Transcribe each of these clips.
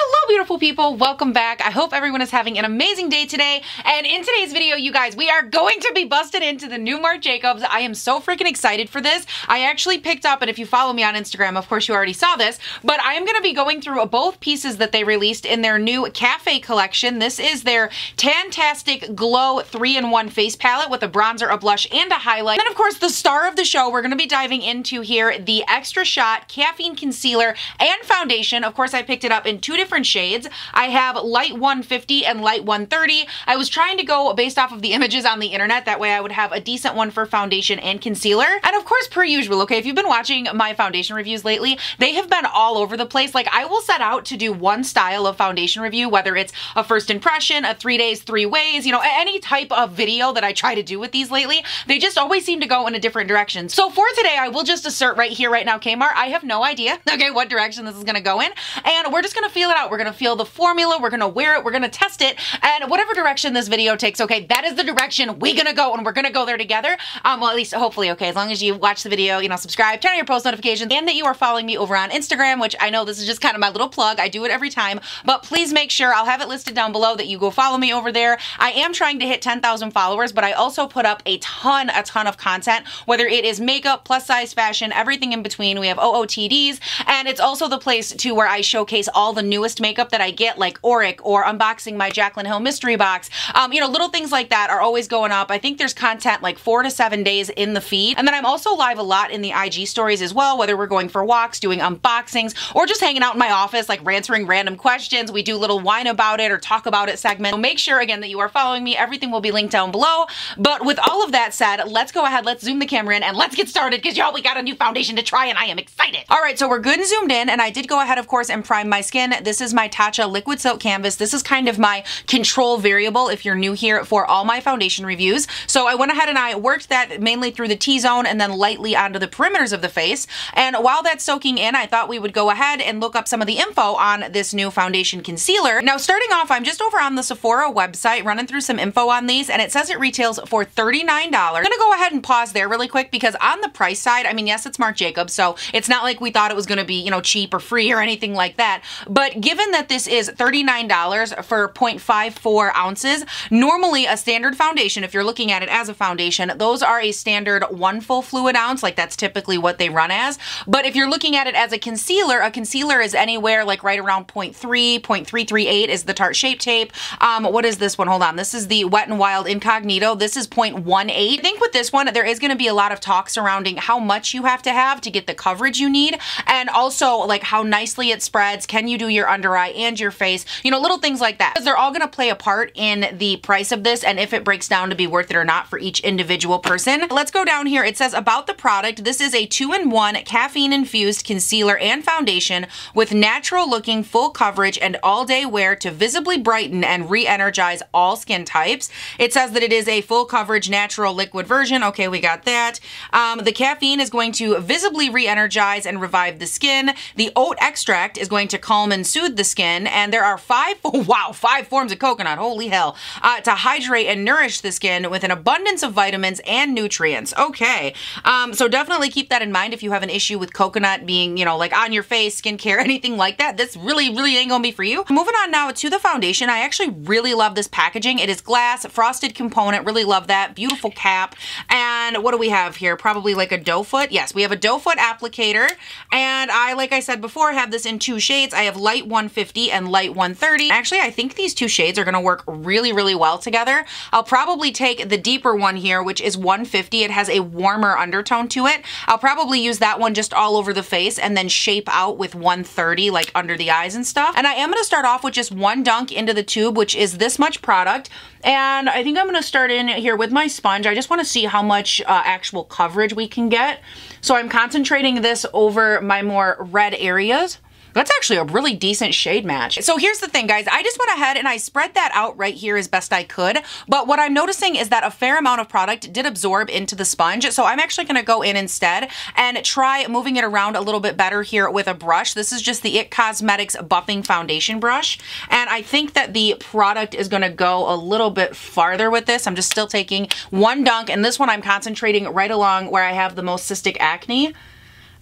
Hello beautiful people, welcome back. I hope everyone is having an amazing day today, and in today's video you guys, we are going to be busted into the new Marc Jacobs. I am so freaking excited for this. I actually picked up, and if you follow me on Instagram, of course you already saw this, but I am going to be going through both pieces that they released in their new Cafe collection. This is their Tantastic Glow 3-in-1 face palette with a bronzer, a blush, and a highlight. And then of course the star of the show, we're going to be diving into here the Extra Shot Caffeine Concealer and Foundation. Of course I picked it up in two different shades. I have light 150 and light 130. I was trying to go based off of the images on the internet, that way I would have a decent one for foundation and concealer. And of course, per usual, okay, if you've been watching my foundation reviews lately, they have been all over the place. Like, I will set out to do one style of foundation review, whether it's a first impression, a 3 days, 3 ways, you know, any type of video that I try to do with these lately, they just always seem to go in a different direction. So for today, I will just assert right here, right now, Kmart, I have no idea, okay, what direction this is gonna go in, and we're just gonna feel it out. We're gonna feel the formula, we're gonna wear it, we're gonna test it, and whatever direction this video takes, okay, that is the direction we're gonna go, and we're gonna go there together. Well, at least hopefully, okay, as long as you watch the video, you know, subscribe, turn on your post notifications, and that you are following me over on Instagram, which I know this is just kind of my little plug. I do it every time, but please make sure, I'll have it listed down below, that you go follow me over there. I am trying to hit 10,000 followers, but I also put up a ton of content, whether it is makeup, plus size fashion, everything in between. We have OOTDs, and it's also the place too where I showcase all the newest makeup that I get, like Auric, or unboxing my Jaclyn Hill mystery box. You know, little things like that are always going up. I think there's content like 4 to 7 days in the feed. And then I'm also live a lot in the IG stories as well, whether we're going for walks, doing unboxings, or just hanging out in my office, like answering random questions. We do little whine about it or talk about it segment. So make sure again that you are following me. Everything will be linked down below. But with all of that said, let's go ahead, let's zoom the camera in, and let's get started, because y'all, we got a new foundation to try and I am excited. All right, so we're good and zoomed in, and I did go ahead, of course, and prime my skin. This is my Tatcha Liquid Silk Canvas. This is kind of my control variable if you're new here for all my foundation reviews. So I went ahead and I worked that mainly through the T-zone and then lightly onto the perimeters of the face. And while that's soaking in, I thought we would go ahead and look up some of the info on this new foundation concealer. Now, starting off, I'm just over on the Sephora website running through some info on these, and it says it retails for $39. I'm gonna go ahead and pause there really quick, because on the price side, I mean, yes, it's Marc Jacobs, so it's not like we thought it was gonna be, you know, cheap or free or anything like that. But given that this is $39 for 0.54 ounces, normally a standard foundation, if you're looking at it as a foundation, those are a standard 1 full fluid ounce, like that's typically what they run as. But if you're looking at it as a concealer is anywhere like right around 0.3, 0.338 is the Tarte Shape Tape. What is this one? Hold on. This is the Wet n Wild Incognito. This is 0.18. I think with this one, there is going to be a lot of talk surrounding how much you have to get the coverage you need, and also like how nicely it spreads. Can you do your under eye and your face? You know, little things like that. Because they're all going to play a part in the price of this, and if it breaks down to be worth it or not for each individual person. Let's go down here. It says about the product. This is a 2-in-1 caffeine-infused concealer and foundation with natural looking full coverage and all-day wear to visibly brighten and re-energize all skin types. It says that it is a full coverage natural liquid version. Okay, we got that. The caffeine is going to visibly re-energize and revive the skin. The oat extract is going to calm and soothe the skin, and there are 5 forms of coconut, holy hell, to hydrate and nourish the skin with an abundance of vitamins and nutrients. Okay, so definitely keep that in mind if you have an issue with coconut being, you know, like on your face, skincare, anything like that. This really ain't gonna be for you. Moving on now to the foundation. I actually really love this packaging. It is glass, frosted component, really love that. Beautiful cap. And what do we have here? Probably like a doe foot. Yes, we have a doe foot applicator, and I, like I said before, have this in 2 shades. I have light 150 and light 130. Actually, I think these 2 shades are gonna work really well together. I'll probably take the deeper one here, which is 150. It has a warmer undertone to it. I'll probably use that one just all over the face and then shape out with 130 like under the eyes and stuff. And I am gonna start off with just 1 dunk into the tube, which is this much product. And I think I'm gonna start in here with my sponge. I just wanna see how much actual coverage we can get. So I'm concentrating this over my more red areas. That's actually a really decent shade match. So here's the thing, guys. I just went ahead and I spread that out right here as best I could. But what I'm noticing is that a fair amount of product did absorb into the sponge. So I'm actually gonna go in instead and try moving it around a little bit better here with a brush. This is just the IT Cosmetics Buffing Foundation Brush. And I think that the product is gonna go a little bit farther with this. I'm just still taking 1 dunk, and this one I'm concentrating right along where I have the most cystic acne.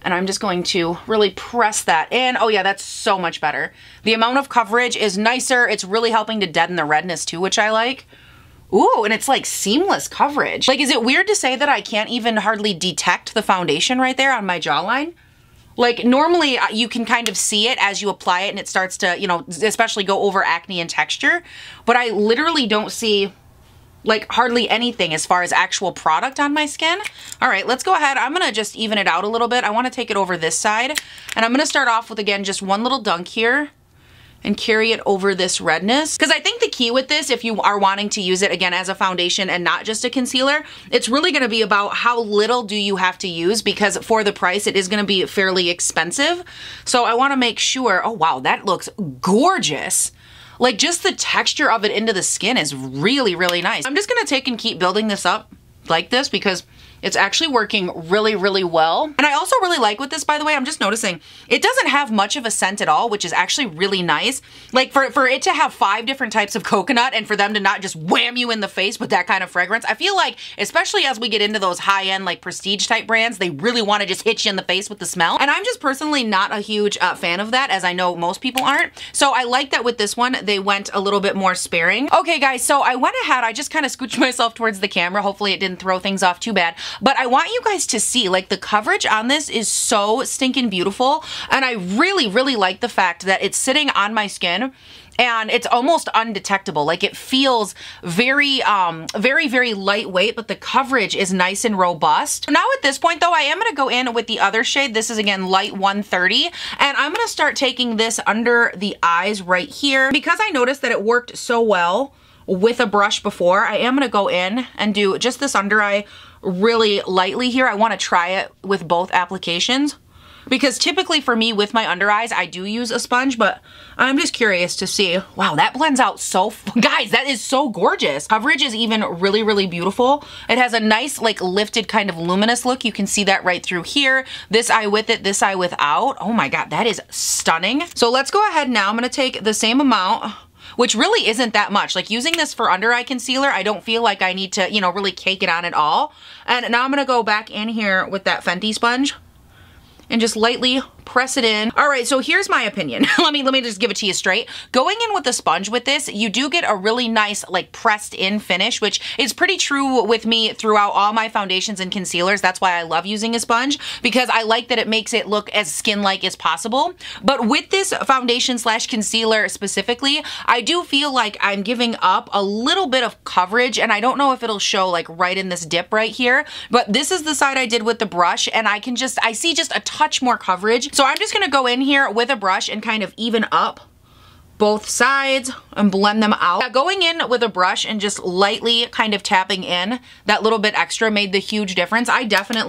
And I'm just going to really press that in. Oh yeah, that's so much better. The amount of coverage is nicer. It's really helping to deaden the redness too, which I like. Ooh, and it's like seamless coverage. Like, is it weird to say that I can't even hardly detect the foundation right there on my jawline? Like, normally you can kind of see it as you apply it and it starts to, you know, especially go over acne and texture. But I literally don't see like hardly anything as far as actual product on my skin. All right, let's go ahead. I'm gonna just even it out a little bit. I wanna take it over this side. And I'm gonna start off with, again, just one little dunk here and carry it over this redness. Because I think the key with this, if you are wanting to use it, again, as a foundation and not just a concealer, it's really gonna be about how little do you have to use, because for the price, it is gonna be fairly expensive. So I wanna make sure, oh wow, that looks gorgeous. Like, just the texture of it into the skin is really, really nice. I'm just gonna take and keep building this up like this because it's actually working really, really well. And I also really like with this, by the way, I'm just noticing, it doesn't have much of a scent at all, which is actually really nice. Like, for it to have 5 different types of coconut and for them to not just wham you in the face with that kind of fragrance, I feel like, especially as we get into those high-end, like, prestige type brands, they really want to just hit you in the face with the smell. And I'm just personally not a huge fan of that, as I know most people aren't. So I like that with this one, they went a little bit more sparing. Okay, guys, so I went ahead, I just kind of scooched myself towards the camera. Hopefully it didn't throw things off too bad. But I want you guys to see, like, the coverage on this is so stinking beautiful. And I really, really like the fact that it's sitting on my skin and it's almost undetectable. Like, it feels very, very, very lightweight, but the coverage is nice and robust. Now at this point though, I am gonna go in with the other shade. This is, again, Light 130. And I'm gonna start taking this under the eyes right here. Because I noticed that it worked so well with a brush before, I am gonna go in and do just this under eye really lightly here. I wanna try it with both applications. Because typically for me with my under eyes, I do use a sponge, but I'm just curious to see. Wow, that blends out so, guys, that is so gorgeous. Coverage is even really, really beautiful. It has a nice, like, lifted kind of luminous look. You can see that right through here. This eye with it, this eye without. Oh my God, that is stunning. So let's go ahead now. I'm gonna take the same amount, which really isn't that much. Like, using this for under eye concealer, I don't feel like I need to, you know, really cake it on at all. And now I'm gonna go back in here with that Fenty sponge and just lightly press it in. All right, so here's my opinion. let me just give it to you straight. Going in with a sponge with this, you do get a really nice, like, pressed in finish, which is pretty true with me throughout all my foundations and concealers. That's why I love using a sponge, because I like that it makes it look as skin-like as possible. But with this foundation slash concealer specifically, I do feel like I'm giving up a little bit of coverage, and I don't know if it'll show, like, right in this dip right here, but this is the side I did with the brush, and I see just a touch more coverage. So I'm just gonna go in here with a brush and kind of even up both sides and blend them out. Now, going in with a brush and just lightly kind of tapping in, that little bit extra made the huge difference. I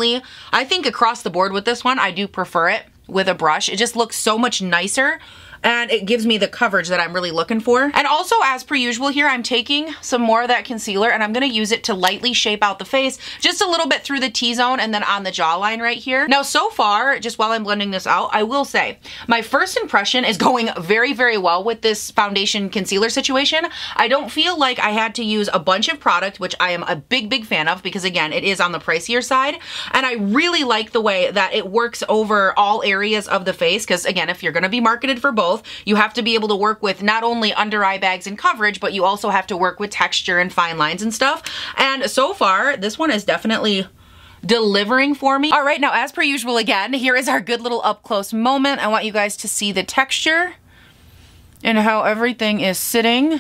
think across the board with this one, I do prefer it with a brush. It just looks so much nicer. And it gives me the coverage that I'm really looking for. And also, as per usual here, I'm taking some more of that concealer and I'm gonna use it to lightly shape out the face, just a little bit through the T-zone and then on the jawline right here. Now, so far, just while I'm blending this out, I will say, my first impression is going very, very well with this foundation concealer situation. I don't feel like I had to use a bunch of product, which I am a big, big fan of, because again, it is on the pricier side. And I really like the way that it works over all areas of the face, because again, if you're gonna be marketed for both, you have to be able to work with not only under eye bags and coverage, but you also have to work with texture and fine lines and stuff. And so far, this one is definitely delivering for me. All right, now as per usual again, here is our good little up close moment. I want you guys to see the texture and how everything is sitting.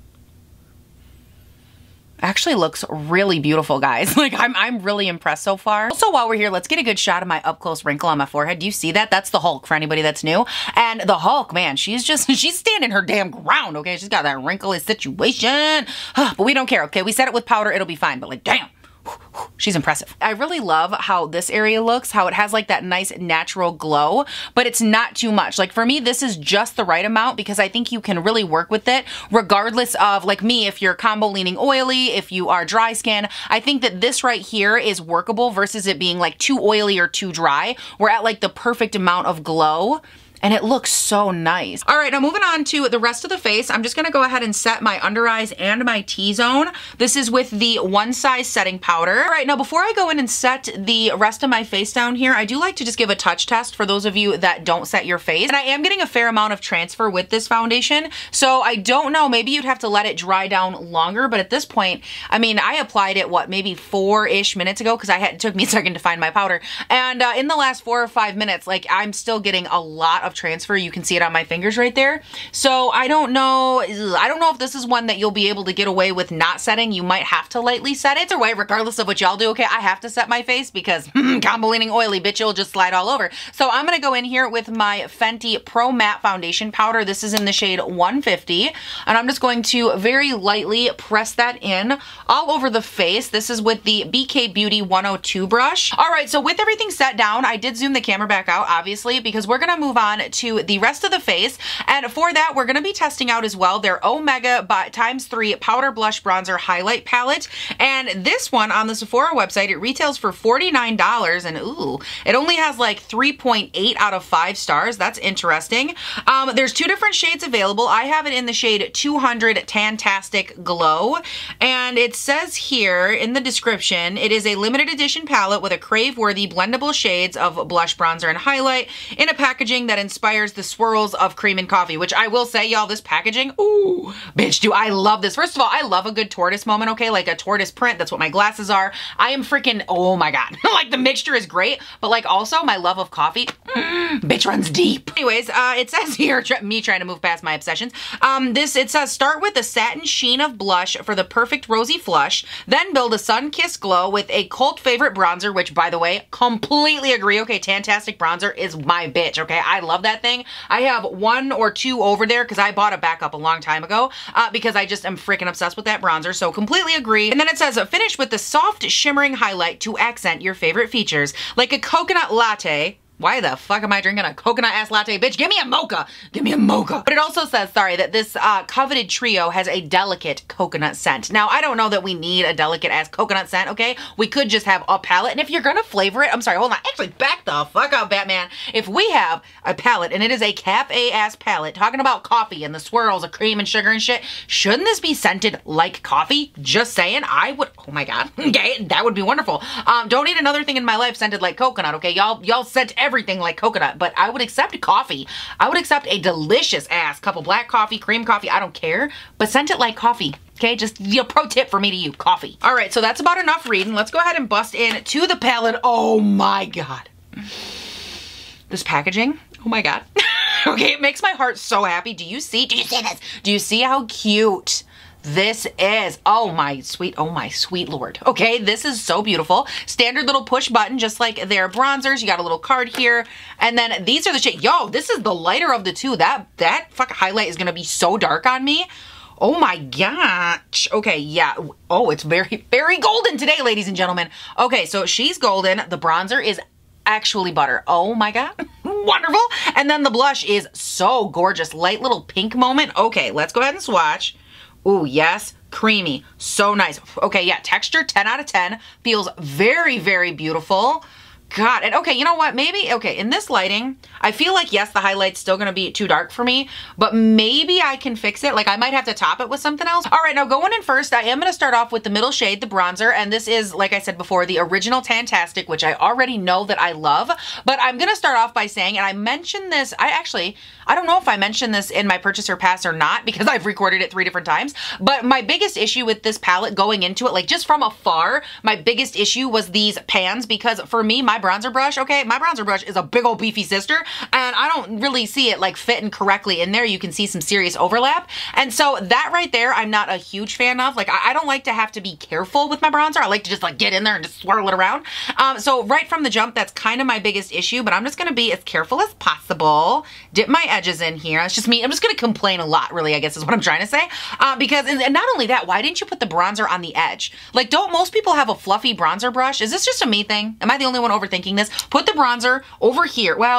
Actually looks really beautiful, guys. Like, I'm really impressed so far. Also, while we're here, let's get a good shot of my up close wrinkle on my forehead. Do you see that? That's the Hulk for anybody that's new. And the Hulk, man, she's standing her damn ground, okay? She's got that wrinkly situation. But we don't care, okay? We set it with powder, it'll be fine. But like, damn. She's impressive. I really love how this area looks, how it has like that nice natural glow, but it's not too much. Like for me, this is just the right amount because I think you can really work with it regardless of, like me, if you're combo leaning oily, if you are dry skin. I think that this right here is workable versus it being like too oily or too dry. We're at like the perfect amount of glow. and it looks so nice. All right, now moving on to the rest of the face, I'm just gonna go ahead and set my under eyes and my T-zone. This is with the One Size setting powder. All right, now before I go in and set the rest of my face down here, I do like to just give a touch test for those of you that don't set your face. And I am getting a fair amount of transfer with this foundation, so I don't know, maybe you'd have to let it dry down longer, but at this point, I mean, I applied it, what, maybe 4-ish minutes ago, because it took me a second to find my powder. And in the last 4 or 5 minutes, like, I'm still getting a lot of transfer. You can see it on my fingers right there. So I don't know if this is one that you'll be able to get away with not setting. You might have to lightly set it. Either way, regardless of what y'all do, okay, I have to set my face because combo leaning oily, bitch, it'll just slide all over. So I'm gonna go in here with my Fenty Pro Matte Foundation Powder. This is in the shade 150, and I'm just going to very lightly press that in all over the face. This is with the BK Beauty 102 brush. All right, so with everything set down, I did zoom the camera back out, obviously, because we're gonna move on to the rest of the face. And for that, we're gonna be testing out as well their Omega x3 Powder Blush Bronzer Highlight Palette. And this one on the Sephora website, it retails for $49, and ooh, it only has like 3.8 out of 5 stars. That's interesting. There's 2 different shades available. I have it in the shade 200 Tantastic Glow. And it says here in the description, it is a limited edition palette with a crave-worthy blendable shades of blush, bronzer, and highlight in a packaging that inspires the swirls of cream and coffee, which I will say, y'all, this packaging, ooh, bitch, do I love this. First of all, I love a good tortoise moment, okay? Like a tortoise print, that's what my glasses are. I am freaking, oh my God. Like the mixture is great, but like also my love of coffee, bitch runs deep. Anyways, it says here, me trying to move past my obsessions, it says start with a satin sheen of blush for the perfect rosy flush, then build a sun-kissed glow with a cult favorite bronzer, which by the way, completely agree, okay, Tantastic bronzer is my bitch, okay? I love that thing. I have 1 or 2 over there because I bought a backup a long time ago because I just am freaking obsessed with that bronzer, so completely agree. And then it says finish with the soft shimmering highlight to accent your favorite features, like a coconut latte. Why the fuck am I drinking a coconut ass latte, bitch? Give me a mocha. Give me a mocha. But it also says, sorry, that this coveted trio has a delicate coconut scent. Now, I don't know that we need a delicate ass coconut scent, okay? We could just have a palette. And if you're gonna flavor it, I'm sorry, hold on. Actually, back the fuck up, Batman. If we have a palette and it is a cafe ass palette talking about coffee and the swirls of cream and sugar and shit, shouldn't this be scented like coffee? Just saying, I would, oh my God, okay, that would be wonderful. Don't need another thing in my life scented like coconut, okay? Y'all scent everything like coconut, but I would accept coffee. I would accept a delicious ass cup of black coffee, cream coffee, I don't care, but scent it like coffee. Okay, just pro tip for me to you, coffee. All right, so that's about enough reading. Let's go ahead and bust in to the palette. Oh my God. This packaging, oh my God. Okay, it makes my heart so happy. Do you see this? Do you see how cute this is? Oh my sweet Lord. Okay, this is so beautiful. Standard little push button, just like their bronzers. You got a little card here. And then these are the shade. Yo, this is the lighter of the two. That fucking highlight is gonna be so dark on me. Oh my gosh. Okay, yeah. Oh, it's very, very golden today, ladies and gentlemen. Okay, so she's golden. The bronzer is actually butter. Oh my God. Wonderful. And then the blush is so gorgeous. Light little pink moment. Okay, let's go ahead and swatch. Ooh, yes, creamy, so nice. Okay, yeah, texture 10 out of 10. Feels very, very beautiful. God, and okay, you know what, maybe, okay, in this lighting, I feel like, yes, the highlight's still gonna be too dark for me, but maybe I can fix it. Like, I might have to top it with something else. All right, now going in first, I am gonna start off with the middle shade, the bronzer, and this is, like I said before, the original Tantastic, which I already know that I love, but I'm gonna start off by saying, and I mentioned this, I don't know if I mentioned this in my purchaser pass or not, because I've recorded it 3 different times, but my biggest issue with this palette going into it, like just from afar, my biggest issue was these pans, because for me, my bronzer brush, okay, my bronzer brush is a big old beefy sister, and I don't really see it like fitting correctly in there. You can see some serious overlap, and so that right there, I'm not a huge fan of. Like, I don't like to have to be careful with my bronzer. I like to just like get in there and just swirl it around. So right from the jump, that's kind of my biggest issue, but I'm just gonna be as careful as possible. Dip my edges in here. It's just me. I'm just gonna complain a lot, really, I guess is what I'm trying to say. Because, and not only that, why didn't you put the bronzer on the edge? Like, don't most people have a fluffy bronzer brush? Is this just a me thing? Am I the only one overthinking this? Put the bronzer over here. Well,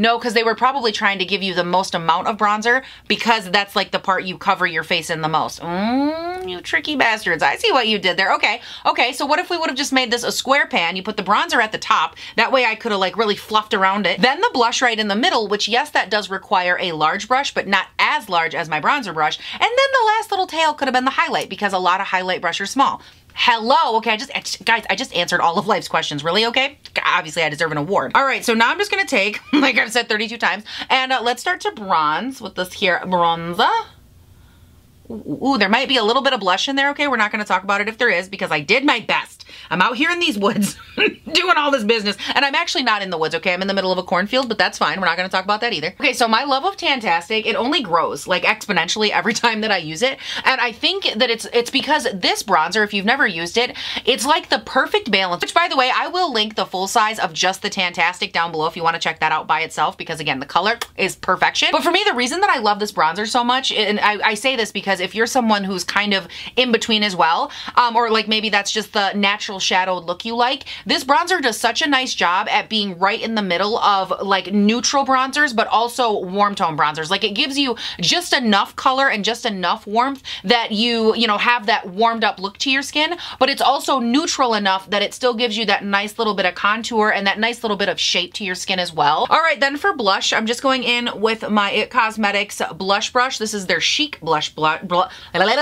No, because they were probably trying to give you the most amount of bronzer because that's like the part you cover your face in the most. You tricky bastards. I see what you did there. Okay. Okay, so what if we would have just made this a square pan? You put the bronzer at the top. That way I could have like really fluffed around it. Then the blush right in the middle, which yes, that does require a large brush, but not as large as my bronzer brush. And then the last little tail could have been the highlight because a lot of highlight brush are small. Hello. Okay, guys, I just answered all of life's questions. Really? Okay. Obviously, I deserve an award. All right, so now I'm just gonna take, like I've said 32 times, and let's start to bronze with this here bronzer. Ooh, there might be a little bit of blush in there. Okay, we're not gonna talk about it if there is because I did my best. I'm out here in these woods doing all this business, and I'm actually not in the woods, okay? I'm in the middle of a cornfield, but that's fine. We're not gonna talk about that either. Okay, so my love of Tantastic, it only grows like exponentially every time that I use it, and I think that it's because this bronzer, if you've never used it, it's like the perfect balance, which by the way, I will link the full size of just the Tantastic down below if you wanna check that out by itself, because again, the color is perfection. But for me, the reason that I love this bronzer so much, and I say this because if you're someone who's kind of in between as well, or like maybe that's just the natural shadowed look you like, this bronzer does such a nice job at being right in the middle of like neutral bronzers, but also warm tone bronzers. Like it gives you just enough color and just enough warmth that you know, have that warmed up look to your skin, but it's also neutral enough that it still gives you that nice little bit of contour and that nice little bit of shape to your skin as well. All right, then for blush, I'm just going in with my IT Cosmetics blush brush. This is their Chic blush brush.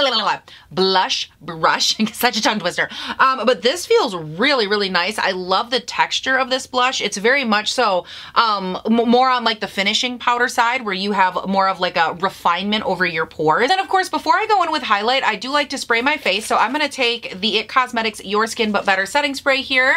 Such a tongue twister. But this feels really, really nice. I love the texture of this blush. It's very much so more on like the finishing powder side where you have more of like a refinement over your pores. Then of course, before I go in with highlight, I do like to spray my face. So I'm gonna take the IT Cosmetics Your Skin But Better setting spray here.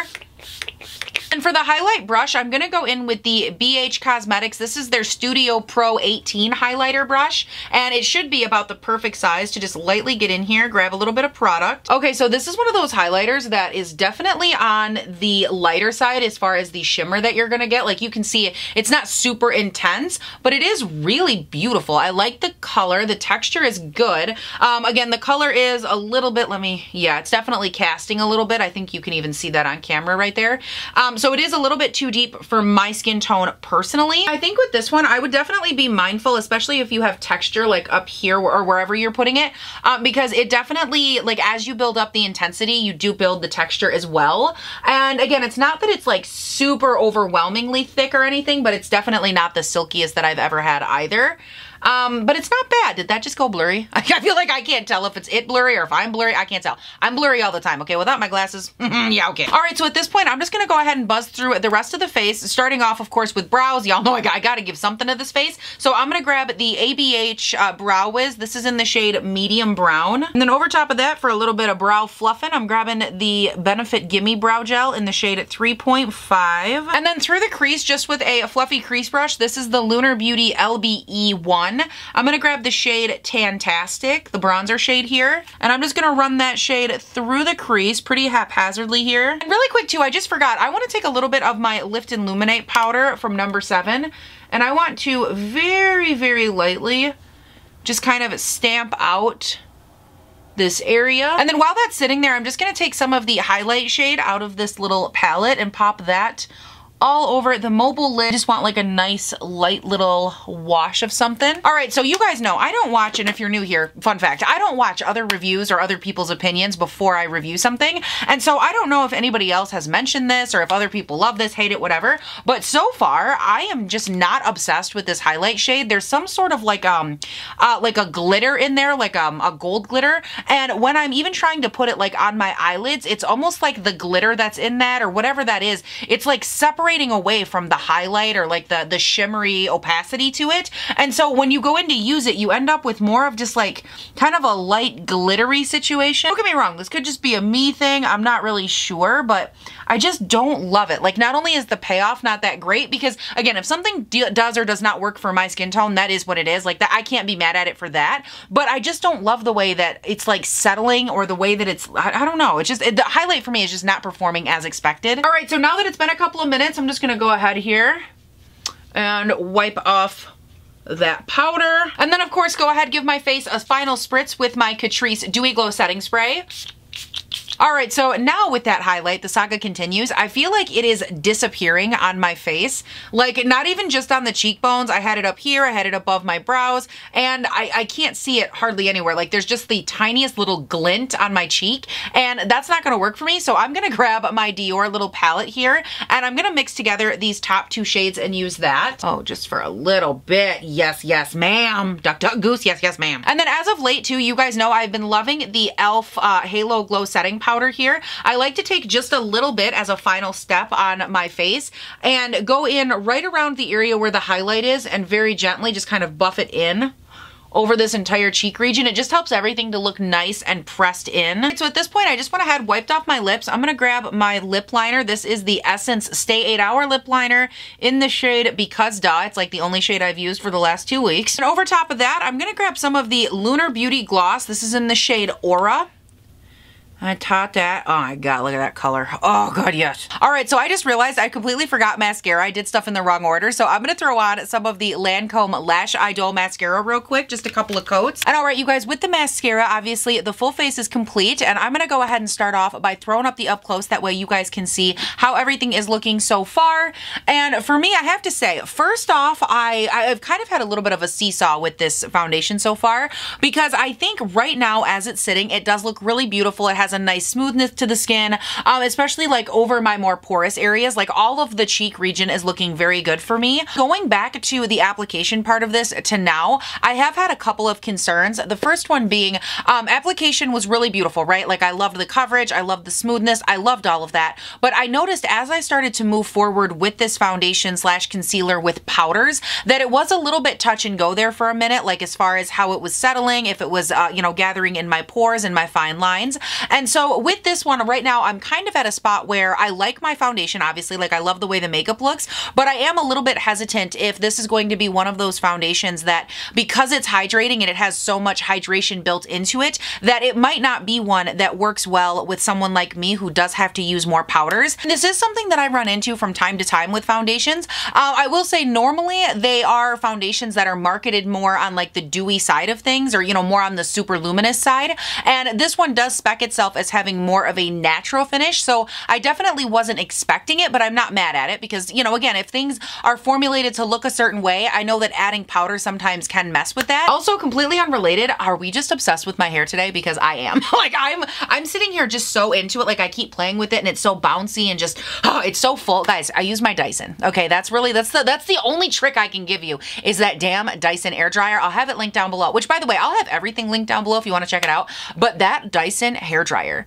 And for the highlight brush, I'm gonna go in with the BH Cosmetics. This is their Studio Pro 18 highlighter brush, and it should be about the perfect size to just lightly get in here, grab a little bit of product. Okay, so this is one of those highlighters that is definitely on the lighter side as far as the shimmer that you're gonna get. Like you can see, it's not super intense, but it is really beautiful. I like the color. The texture is good. Again, the color is a little bit, yeah, it's definitely casting a little bit. I think you can even see that on camera right there. So it is a little bit too deep for my skin tone personally. I think with this one, I would definitely be mindful, especially if you have texture like up here or wherever you're putting it, because it definitely, like as you build up the intensity, you do build the texture as well. And again, it's not that it's like super overwhelmingly thick or anything, but it's definitely not the silkiest that I've ever had either. But it's not bad. Did that just go blurry? I feel like I can't tell if it's it blurry or if I'm blurry. I can't tell. I'm blurry all the time, okay? Without my glasses, yeah, okay. All right, so at this point, I'm just gonna go ahead and buzz through the rest of the face, starting off, of course, with brows. Y'all know I gotta give something to this face. So I'm gonna grab the ABH Brow Wiz. This is in the shade Medium Brown. And then over top of that, for a little bit of brow fluffing, I'm grabbing the Benefit Gimme Brow Gel in the shade 3.5. And then through the crease, just with a fluffy crease brush, this is the Lunar Beauty LBE1. I'm gonna grab the shade Tantastic, the bronzer shade here, and I'm just gonna run that shade through the crease pretty haphazardly here. And really quick too, I just forgot, I wanna take a little bit of my Lift and Illuminate powder from number 7, and I want to very, very lightly just kind of stamp out this area. And then while that's sitting there, I'm just gonna take some of the highlight shade out of this little palette and pop that all over the mobile lid. Just want like a nice light little wash of something. All right, so you guys know I don't watch, and if you're new here, fun fact, I don't watch other reviews or other people's opinions before I review something. And so I don't know if anybody else has mentioned this or if other people love this, hate it, whatever. But so far, I am just not obsessed with this highlight shade. There's some sort of like a glitter in there, like a gold glitter. And when I'm even trying to put it like on my eyelids, it's almost like the glitter that's in that or whatever that is, it's like separating away from the highlight or like the shimmery opacity to it. And so when you go in to use it, you end up with more of just like kind of a light glittery situation. Don't get me wrong, this could just be a me thing. I'm not really sure, but I just don't love it. Like not only is the payoff not that great, because again, if something does or does not work for my skin tone, that is what it is. Like that, I can't be mad at it for that, but I just don't love the way that it's like settling or the way that it's, I don't know. It's just, the highlight for me is just not performing as expected. All right, so now that it's been a couple of minutes, I'm just gonna go ahead here and wipe off that powder. And then of course, go ahead, give my face a final spritz with my Catrice Dewy Glow Setting Spray. All right, so now with that highlight, the saga continues. I feel like it is disappearing on my face. Like, not even just on the cheekbones. I had it up here, I had it above my brows, and I can't see it hardly anywhere. Like, there's just the tiniest little glint on my cheek, and that's not gonna work for me, so I'm gonna grab my Dior little palette here, and I'm gonna mix together these top two shades and use that. Oh, just for a little bit. Yes, yes, ma'am. Duck, duck, goose. Yes, yes, ma'am. And then as of late, too, you guys know I've been loving the e.l.f. Halo Glow Setting Powder here. I like to take just a little bit as a final step on my face and go in right around the area where the highlight is and very gently just kind of buff it in over this entire cheek region. It just helps everything to look nice and pressed in. So at this point, I just went ahead, wiped off my lips. I'm gonna grab my lip liner. This is the Essence Stay 8 Hour Lip Liner in the shade Because Duh. It's like the only shade I've used for the last 2 weeks. And over top of that, I'm gonna grab some of the Lunar Beauty Gloss. This is in the shade Aura. I taught that. Oh my God, look at that color. Oh God, yes. All right, so I just realized I completely forgot mascara. I did stuff in the wrong order. So I'm gonna throw on some of the Lancome Lash Idol mascara real quick, just a couple of coats. And all right, you guys, with the mascara, obviously the full face is complete. And I'm gonna go ahead and start off by throwing up the up close. That way you guys can see how everything is looking so far. And for me, I have to say, first off, I've kind of had a little bit of a seesaw with this foundation so far, because I think right now as it's sitting, it does look really beautiful. It has a nice smoothness to the skin, especially like over my more porous areas. Like all of the cheek region is looking very good for me. Going back to the application part of this to now, I have had a couple of concerns. The first one being application was really beautiful, right? Like I loved the coverage, I loved the smoothness, I loved all of that. But I noticed as I started to move forward with this foundation slash concealer with powders that it was a little bit touch and go there for a minute, like as far as how it was settling, if it was, you know, gathering in my pores and my fine lines. And so with this one right now, I'm kind of at a spot where I like my foundation, obviously, like I love the way the makeup looks, but I am a little bit hesitant if this is going to be one of those foundations that because it's hydrating and it has so much hydration built into it, that it might not be one that works well with someone like me who does have to use more powders. And this is something that I run into from time to time with foundations. I will say normally they are foundations that are marketed more on like the dewy side of things, or, you know, more on the super luminous side. And this one does spec itself as having more of a natural finish. So I definitely wasn't expecting it, but I'm not mad at it because, you know, again, if things are formulated to look a certain way, I know that adding powder sometimes can mess with that. Also, completely unrelated, are we just obsessed with my hair today? Because I am. Like I'm sitting here just so into it. Like I keep playing with it and it's so bouncy and just, oh, it's so full. Guys, I use my Dyson. Okay, that's the only trick I can give you is that damn Dyson air dryer. I'll have it linked down below, which by the way, I'll have everything linked down below if you want to check it out. But that Dyson hair dryer,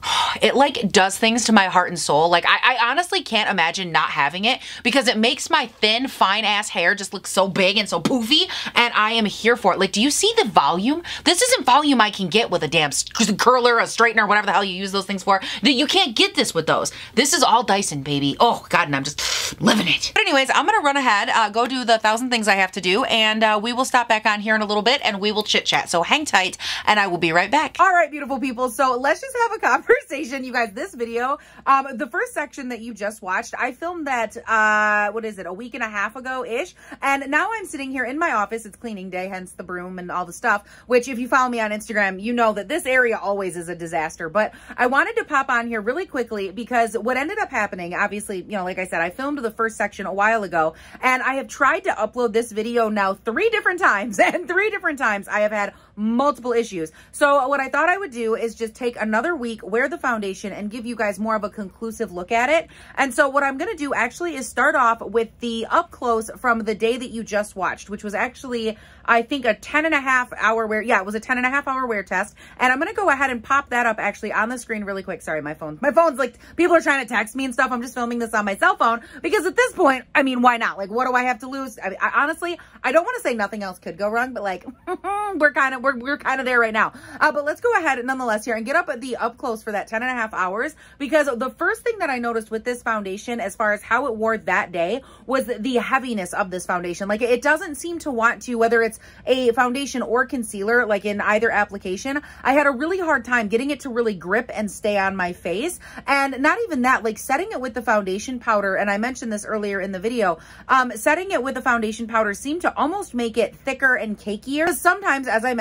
it like does things to my heart and soul. Like I honestly can't imagine not having it because it makes my thin, fine ass hair just look so big and so poofy, and I am here for it. Like, do you see the volume? This isn't volume I can get with a damn curler, a straightener, whatever the hell you use those things for. You can't get this with those. This is all Dyson, baby. Oh God, and I'm just living it. But anyways, I'm gonna run ahead, go do the 1,000 things I have to do, and we will stop back on here in a little bit and we will chit chat. So hang tight and I will be right back. All right, beautiful people. So let's just have a conversation. You guys, this video, the first section that you just watched, I filmed that, what is it, a week and a half ago-ish, and now I'm sitting here in my office. It's cleaning day, hence the broom and all the stuff, which if you follow me on Instagram, you know that this area always is a disaster, but I wanted to pop on here really quickly because what ended up happening, obviously, you know, like I said, I filmed the first section a while ago, and I have tried to upload this video now 3 different times, and 3 different times I have had multiple issues. So what I thought I would do is just take another week, wear the foundation, and give you guys more of a conclusive look at it. And so what I'm going to do actually is start off with the up close from the day that you just watched, which was actually, I think, a 10.5 hour wear. Yeah, it was a 10.5 hour wear test. And I'm going to go ahead and pop that up actually on the screen really quick. Sorry, my phone's like, people are trying to text me and stuff. I'm just filming this on my cell phone because at this point, I mean, why not? Like, what do I have to lose? I honestly, I don't want to say nothing else could go wrong, but like, we're kind of there right now. But let's go ahead nonetheless here and get up at the up close for that 10.5 hours, because the first thing that I noticed with this foundation as far as how it wore that day was the heaviness of this foundation. Like it doesn't seem to want to, whether it's a foundation or concealer, like in either application, I had a really hard time getting it to really grip and stay on my face. And not even that, like setting it with the foundation powder, and I mentioned this earlier in the video, setting it with the foundation powder seemed to almost make it thicker and cakier. Sometimes, as I mentioned,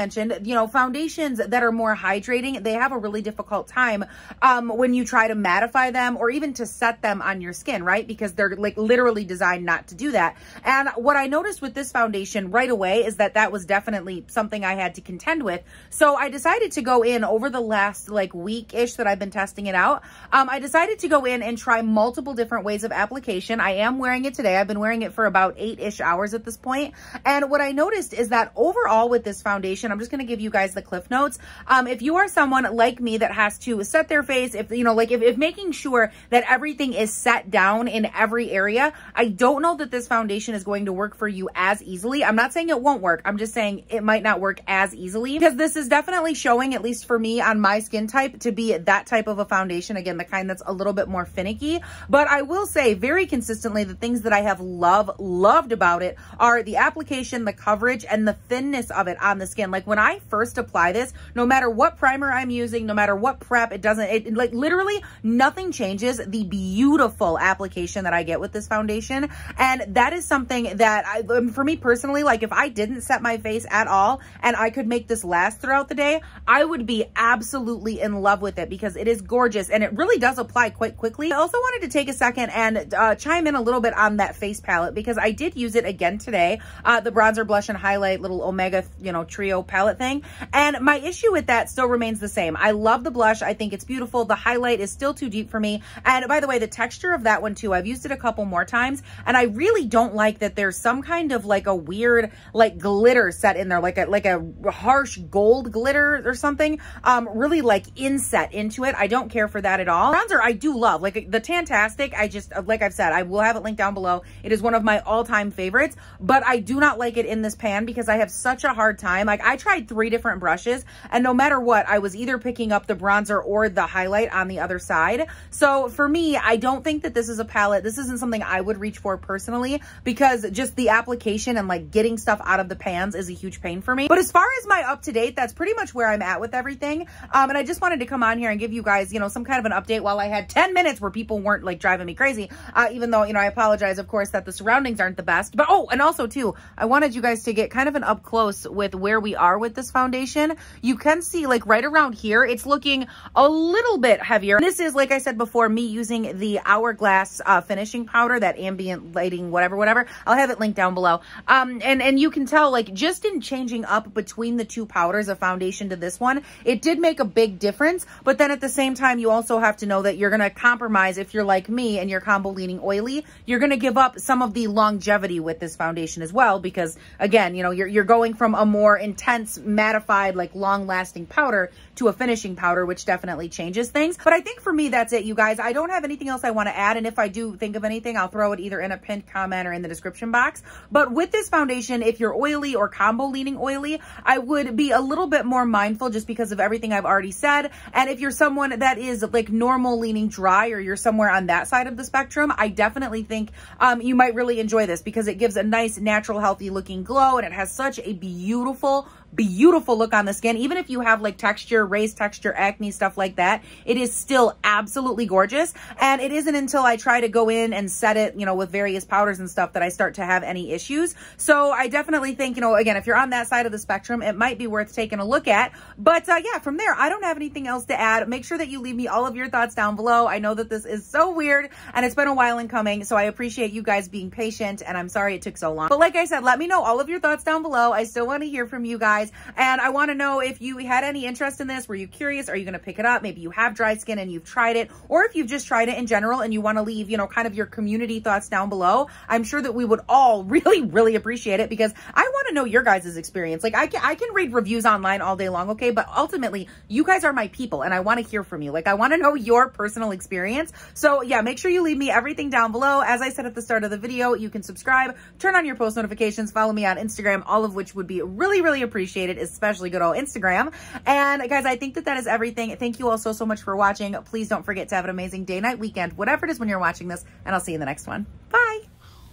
mentioned, you know, foundations that are more hydrating, they have a really difficult time when you try to mattify them or even to set them on your skin, right? Because they're like literally designed not to do that. And what I noticed with this foundation right away is that that was definitely something I had to contend with. So I decided to go in over the last like week-ish that I've been testing it out. I decided to go in and try multiple different ways of application. I am wearing it today. I've been wearing it for about 8-ish hours at this point. And what I noticed is that overall with this foundation, I'm just going to give you guys the cliff notes. If you are someone like me that has to set their face, if you know, like if making sure that everything is set down in every area, I don't know that this foundation is going to work for you as easily. I'm not saying it won't work. I'm just saying it might not work as easily, because this is definitely showing, at least for me on my skin type, to be that type of a foundation. Again, the kind that's a little bit more finicky. But I will say very consistently, the things that I have loved about it are the application, the coverage, and the thinness of it on the skin. Like when I first apply this, no matter what primer I'm using, no matter what prep, it like literally nothing changes the beautiful application that I get with this foundation. And that is something that for me personally, like if I didn't set my face at all and I could make this last throughout the day, I would be absolutely in love with it because it is gorgeous and it really does apply quite quickly. I also wanted to take a second and chime in a little bit on that face palette because I did use it again today, the bronzer, blush, and highlight little Omega, you know, trio palette thing. And my issue with that still remains the same. I love the blush. I think it's beautiful. The highlight is still too deep for me. And by the way, the texture of that one too, I've used it a couple more times and I really don't like that there's some kind of like a weird like glitter set in there, like a harsh gold glitter or something, really like inset into it. I don't care for that at all. Bronzer I do love, like the Tantastic. I just, like I've said, I will have it linked down below. It is one of my all-time favorites, but I do not like it in this pan because I have such a hard time. Like I tried 3 different brushes and no matter what, I was either picking up the bronzer or the highlight on the other side. So for me, I don't think that this is a palette. This isn't something I would reach for personally because just the application and like getting stuff out of the pans is a huge pain for me. But as far as my up-to-date, that's pretty much where I'm at with everything. And I just wanted to come on here and give you guys, you know, some kind of an update while I had 10 minutes where people weren't like driving me crazy. Even though, you know, I apologize, of course, that the surroundings aren't the best. But oh, and also too, I wanted you guys to get kind of an up close with where we are with this foundation. You can see like right around here, it's looking a little bit heavier. And this is, like I said before, me using the Hourglass finishing powder, that ambient lighting, whatever. I'll have it linked down below. And you can tell like just in changing up between the 2 powders of foundation to this one, it did make a big difference. But then at the same time, you also have to know that you're going to compromise if you're like me and you're combo leaning oily. You're going to give up some of the longevity with this foundation as well, because again, you know, you're going from a more intense mattified, like long lasting powder to a finishing powder, which definitely changes things. But I think for me, that's it, you guys. I don't have anything else I want to add. And if I do think of anything, I'll throw it either in a pinned comment or in the description box. But with this foundation, if you're oily or combo leaning oily, I would be a little bit more mindful just because of everything I've already said. And if you're someone that is like normal leaning dry, or you're somewhere on that side of the spectrum, I definitely think you might really enjoy this because it gives a nice, natural, healthy looking glow. And it has such a beautiful look on the skin. Even if you have like texture, raised texture, acne, stuff like that, it is still absolutely gorgeous. And it isn't until I try to go in and set it, you know, with various powders and stuff that I start to have any issues. So I definitely think, you know, again, if you're on that side of the spectrum, it might be worth taking a look at. But yeah, from there, I don't have anything else to add. Make sure that you leave me all of your thoughts down below. I know that this is so weird and it's been a while in coming, so I appreciate you guys being patient and I'm sorry it took so long. But like I said, let me know all of your thoughts down below. I still want to hear from you guys. And I want to know if you had any interest in this. Were you curious? Are you going to pick it up? Maybe you have dry skin and you've tried it, or if you've just tried it in general and you want to leave, you know, kind of your community thoughts down below. I'm sure that we would all really appreciate it because I want to know your guys' experience. Like I can read reviews online all day long, okay? But ultimately, you guys are my people and I want to hear from you. Like I want to know your personal experience. So yeah, make sure you leave me everything down below. As I said at the start of the video, you can subscribe, turn on your post notifications, follow me on Instagram, all of which would be really appreciated, especially good old Instagram. And guys, I think that is everything. Thank you all so much for watching. Please don't forget to have an amazing day, night, weekend, whatever it is when you're watching this, and I'll see you in the next one. Bye.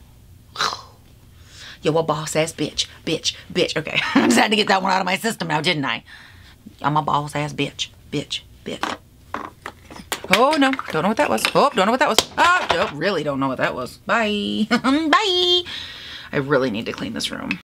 Yo, a boss ass bitch. Okay, I just had to get that one out of my system now, didn't I? I'm a boss ass bitch. Oh no, don't know what that was. Oh, don't know what that was. Oh, really don't know what that was. Bye. Bye. I really need to clean this room.